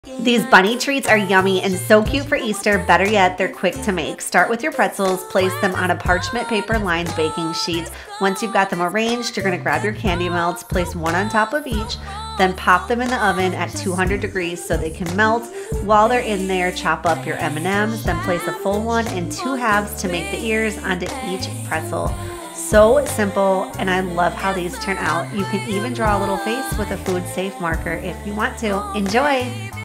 These bunny treats are yummy and so cute for Easter. Better yet, they're quick to make. Start with your pretzels, place them on a parchment paper lined baking sheet. Once you've got them arranged, you're going to grab your candy melts, place one on top of each, then pop them in the oven at 200 degrees so they can melt. While they're in there, chop up your M&Ms, then place a full one in 2 halves to make the ears onto each pretzel. So simple, and I love how these turn out. You can even draw a little face with a food safe marker if you want to. Enjoy!